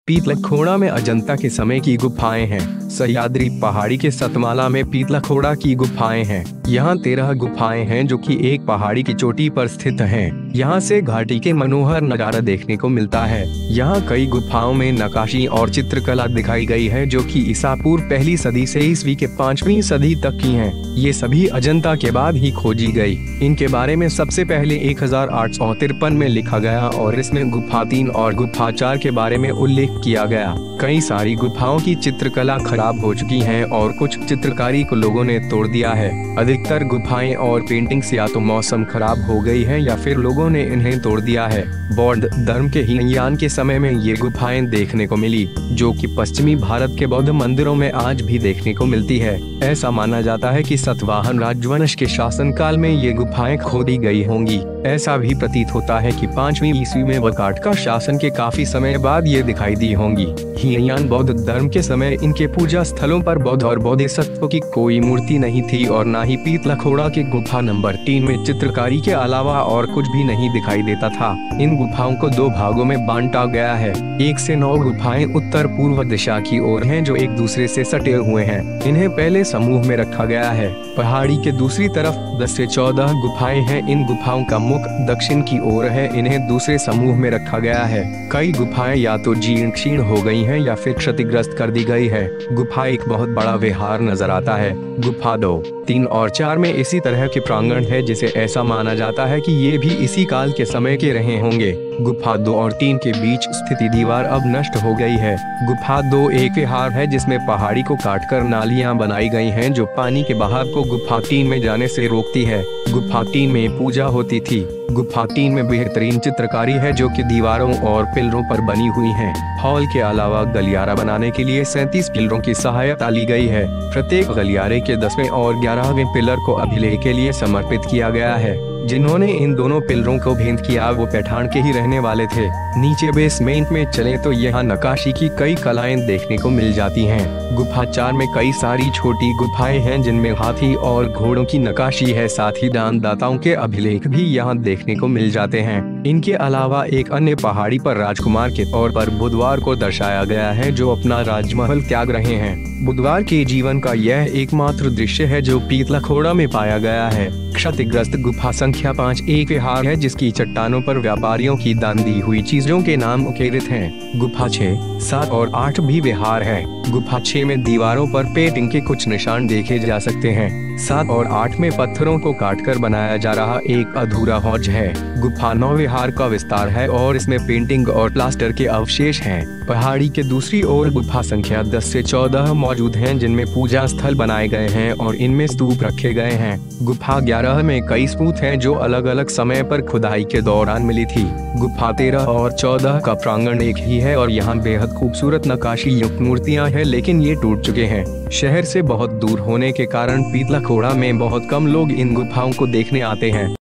पीतलखोड़ा में अजंता के समय की गुफाएं हैं। सह्याद्री पहाड़ी के सतमाला में पीतलखोड़ा की गुफाएं हैं। यहाँ 13 गुफाएं हैं जो कि एक पहाड़ी की चोटी पर स्थित हैं। यहाँ से घाटी के मनोहर नजारा देखने को मिलता है। यहाँ कई गुफाओं में नक्काशी और चित्रकला दिखाई गई है जो कि ईसा पूर्व पहली सदी से ईस्वी के 5वीं सदी तक की हैं। ये सभी अजंता के बाद ही खोजी गई। इनके बारे में सबसे पहले 1853 में लिखा गया और इसमें गुफा 3 और गुफा 4 के बारे में उल्लेख किया गया। कई सारी गुफाओं की चित्रकला खराब हो चुकी है और कुछ चित्रकारी को लोगों ने तोड़ दिया है। अधिकतर गुफाएं और पेंटिंग्स या तो मौसम खराब हो गई है या फिर लोगों ने इन्हें तोड़ दिया है। बौद्ध धर्म के हीनयान के समय में ये गुफाएं देखने को मिली, जो कि पश्चिमी भारत के बौद्ध मंदिरों में आज भी देखने को मिलती है। ऐसा माना जाता है कि सातवाहन राजवंश के शासनकाल में ये गुफाएं खोदी गई होंगी। ऐसा भी प्रतीत होता है कि 5वीं ईस्वी में वकाट का शासन के काफी समय बाद ये दिखाई दी होंगी। हीनयान बौद्ध धर्म के समय इनके पूजा स्थलों पर बौद्ध और बोधिसत्व की कोई मूर्ति नहीं थी और न ही पीतलखोड़ा के गुफा नंबर 3 में चित्रकारी के अलावा और कुछ भी नहीं दिखाई देता था। इन गुफाओं को 2 भागों में बांटा गया है। 1 से 9 गुफाएं उत्तर पूर्व दिशा की ओर हैं जो एक दूसरे से सटे हुए हैं। इन्हें पहले समूह में रखा गया है। पहाड़ी के दूसरी तरफ 10 से 14 गुफाएं हैं। इन गुफाओं का मुख दक्षिण की ओर है। इन्हें दूसरे समूह में रखा गया है। कई गुफाएं या तो जीर्ण शीर्ण हो गई हैं या फिर क्षतिग्रस्त कर दी गई है। गुफा एक बहुत बड़ा विहार नजर आता है। गुफा 2, 3 और 4 में इसी तरह के प्रांगण है जिसे ऐसा माना जाता है कि ये भी इसी काल के समय के रहे होंगे। गुफा 2 और 3 के बीच स्थिति दीवार अब नष्ट हो गई है। गुफा 2 एक विहार है जिसमें पहाड़ी को काटकर नालियां बनाई गई हैं जो पानी के बहाव को गुफा 3 में जाने से रोकती है। गुफा 3 में पूजा होती थी। गुफा 3 में बेहतरीन चित्रकारी है जो कि दीवारों और पिलरों पर बनी हुई है। हॉल के अलावा गलियारा बनाने के लिए 37 पिलरों की सहायता ली गई है। प्रत्येक गलियारे के 10वें और 11वें पिलर को अभिलेख के लिए समर्पित किया गया है। जिन्होंने इन दोनों पिलरों को भेंट किया वो पैठान के ही रहने वाले थे। नीचे बेसमेंट में चले तो यहाँ नक्काशी की कई कलाएं देखने को मिल जाती हैं। गुफा 4 में कई सारी छोटी गुफाएं हैं जिनमें हाथी और घोड़ों की नक्काशी है। साथ ही दानदाताओं के अभिलेख भी यहाँ देखने को मिल जाते हैं। इनके अलावा एक अन्य पहाड़ी पर राजकुमार के तौर पर बुधवार को दर्शाया गया है जो अपना राजमहल त्याग रहे हैं। बुधवार के जीवन का यह एकमात्र दृश्य है जो पीतलखोड़ा में पाया गया है। क्षतिग्रस्त गुफा संख्या 5 एक विहार है जिसकी चट्टानों पर व्यापारियों की दान दी हुई चीजों के नाम उकेरित हैं। गुफा 6, 7 और 8 भी विहार है। गुफा 6 में दीवारों पर पेंटिंग के कुछ निशान देखे जा सकते हैं। 7 और 8 में पत्थरों को काटकर बनाया जा रहा एक अधूरा हौज है। गुफा 9 विहार का विस्तार है और इसमें पेंटिंग और प्लास्टर के अवशेष हैं। पहाड़ी के दूसरी ओर गुफा संख्या 10 से 14 मौजूद हैं जिनमें पूजा स्थल बनाए गए हैं और इनमें स्तूप रखे गए हैं। गुफा 11 में कई स्तूप हैं जो अलग अलग समय पर खुदाई के दौरान मिली थी। गुफा 13 और 14 का प्रांगण एक ही है और यहाँ बेहद खूबसूरत नक्काशी युक्त मूर्तियाँ हैं, लेकिन ये टूट चुके हैं। शहर से बहुत दूर होने के कारण पीतलखोड़ा में बहुत कम लोग इन गुफाओं को देखने आते हैं।